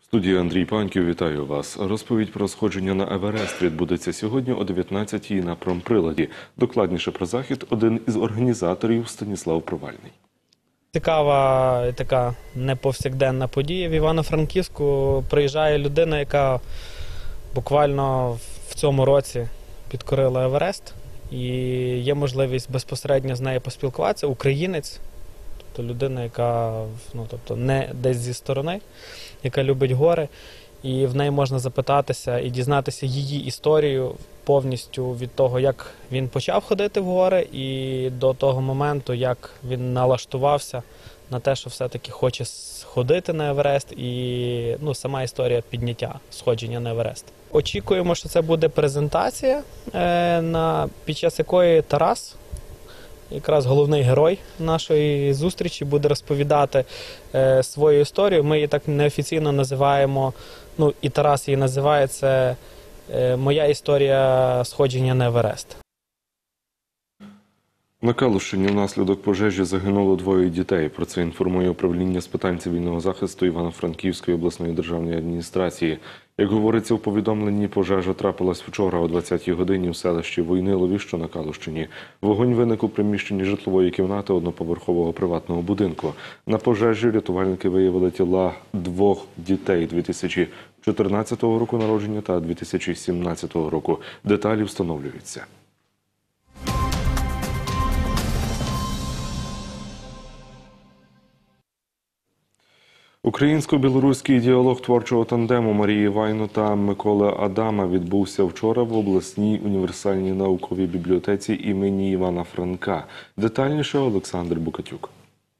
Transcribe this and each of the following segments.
Студія Андрій Паньків, вітаю вас. Розповідь про сходження на Еверест відбудеться сьогодні о 19-й на промприладі. Докладніше про захід один із організаторів Станіслав Провальний. Цікава і така неповсякденна подія. В Івано-Франківську приїжджає людина, яка буквально в цьому році підкорила Еверест. І є можливість безпосередньо з нею поспілкуватися. Українець, тобто людина, яка не десь зі сторони, яка любить гори. І в неї можна запитатися і дізнатися її історію повністю від того, як він почав ходити в гори, і до того моменту, як він налаштувався на те, що все-таки хоче сходити на Еверест, і сама історія підняття, сходження на Еверест. Очікуємо, що це буде презентація, під час якої Тарас, якраз головний герой нашої зустрічі, буде розповідати свою історію. Ми її так неофіційно називаємо, і Тарас її називає, це «Моя історія сходження на Еверест». На Калущині внаслідок пожежі загинуло 2 дітей. Про це інформує управління з питань цивільного захисту Івано-Франківської обласної державної адміністрації. Як говориться у повідомленні, пожежа трапилась вчора о 20-й годині в селищі Войнилові, що на Калущині. Вогонь виник у приміщенні житлової кімнати одноповерхового приватного будинку. На пожежі рятувальники виявили тіла 2 дітей 2014 року народження та 2017 року. Деталі встановлюються. Українсько-білоруський діалог творчого тандему Марії Вайно та Миколи Адама відбувся вчора в обласній універсальній науковій бібліотеці імені Івана Франка. Детальніше Олександр Букатюк.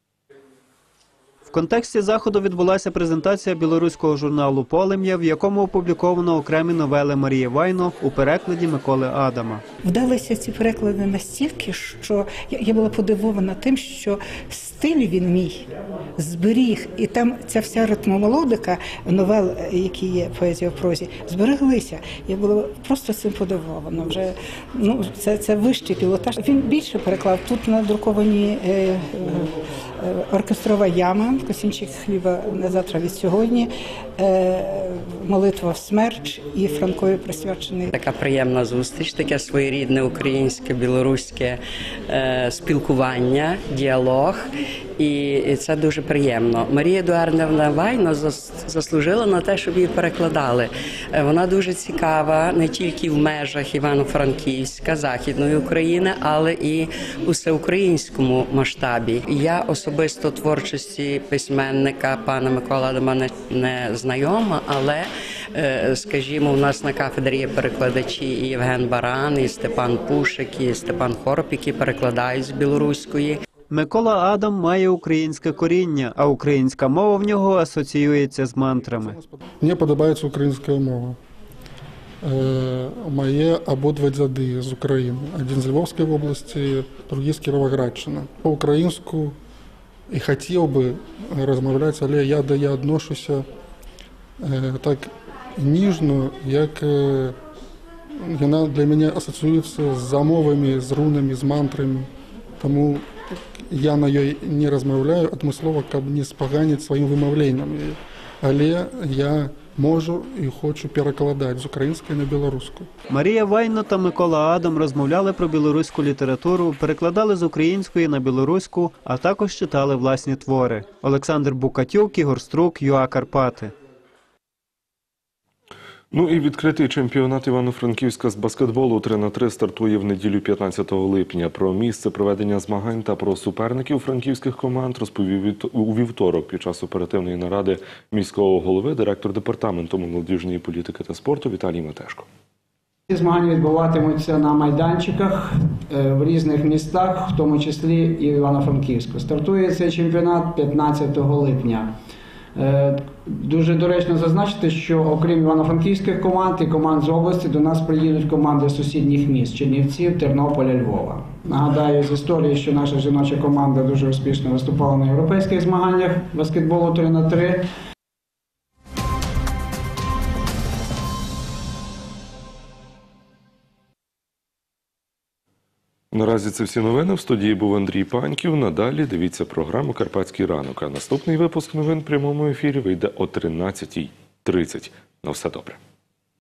В контексті заходу відбулася презентація білоруського журналу «Полем'я», в якому опубліковано окремі новели Марії Вайно у перекладі Миколи Адама. Вдалися ці переклади настільки, що я була подивована тим, що стиль він мій зберіг. І там ця вся ритмомелодика новел, які є поезія в прозі, збереглися. Я була просто цим подивована. Вже, це вищий пілотаж. Він більше переклав. Тут надруковані оркестрова яма, Косінчик хліба на завтра від сьогодні, молитва в смерч і Франкові присвячений. Така приємна зустріч, таке своєрідне українське, білоруське спілкування, діалог. І це дуже приємно. Марія Едуардівна Вайно заслужила на те, щоб її перекладали. Вона дуже цікава не тільки в межах Івано-Франківська, Західної України, але і у всеукраїнському масштабі. Я особисто творчості письменника пана Миколи Адама не знайома, але, скажімо, у нас на кафедрі є перекладачі і Євген Баран, і Степан Пушик, і Степан Хороб, які перекладають з білоруської. Микола Адам має українське коріння, а українська мова в нього асоціюється з мантрами. Мені подобається українська мова. Мої обидва дяди з України. Один з Львовської області, другий з Кіровоградщини. По-українську і хотів би розмовляти, але я відношуся так ніжно, як вона для мене асоціюється з замовами, з рунами, з мантрами. Тому я на її не розмовляю, адмислово, щоб не споганити своїм вимовленням. Але я можу і хочу перекладати з української на білоруську. Марія Вайно та Микола Адам розмовляли про білоруську літературу, перекладали з української на білоруську, а також читали власні твори. Олександр Букатюк, Ігор Струк, ЮА Карпати. І відкритий чемпіонат Івано-Франківська з баскетболу 3х3 стартує в неділю 15 липня. Про місце проведення змагань та про суперників франківських команд розповів у вівторок під час оперативної наради міського голови директор департаменту молодіжної політики та спорту Віталій Матешко. Змагання відбуватимуться на майданчиках в різних містах, в тому числі і в Івано-Франківську. Стартує цей чемпіонат 15 липня. Дуже доречно зазначити, що окрім івано-франківських команд і команд з області, до нас приїдуть команди з сусідніх міст – Чернівців, Тернополя, Львова. Нагадаю з історії, що наша жіноча команда дуже успішно виступала на європейських змаганнях баскетболу 3х3. Наразі це всі новини. В студії був Андрій Паньків. Надалі дивіться програму «Карпатський ранок». А наступний випуск новин в прямому ефірі вийде о 13:30. 20:30. На все добре.